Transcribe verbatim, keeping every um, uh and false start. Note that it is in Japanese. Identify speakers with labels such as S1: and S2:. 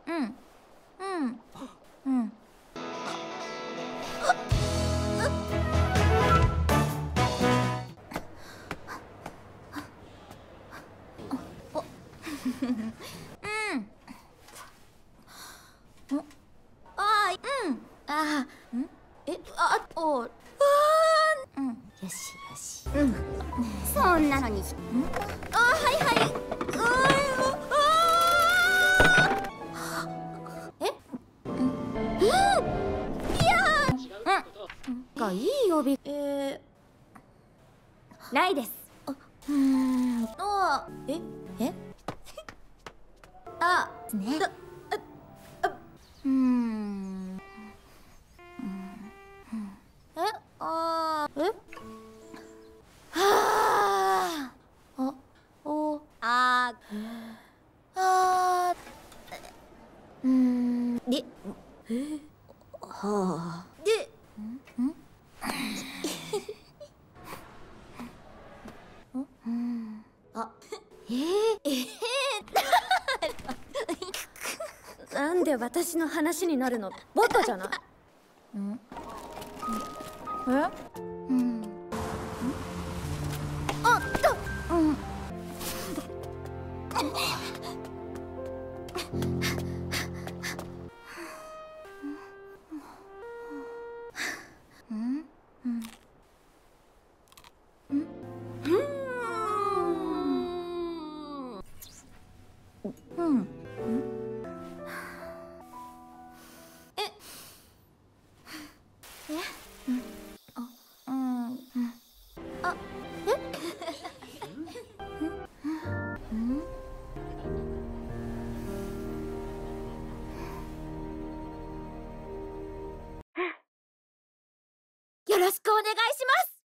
S1: うんうんうんあーうんあーんえあおあーうんよしよしうんそんなのにんあはいはいうーあーえうんいやうんがいい呼びえーないですあうーんあええあねだうーんえあーえはああおああうーんでえはあでんんうんあえー、えー、
S2: なんで私の話になるの？バカじゃない？
S1: んえうんあったうんうんうんうんええうんあうんうんあえうんよろしくお願いします。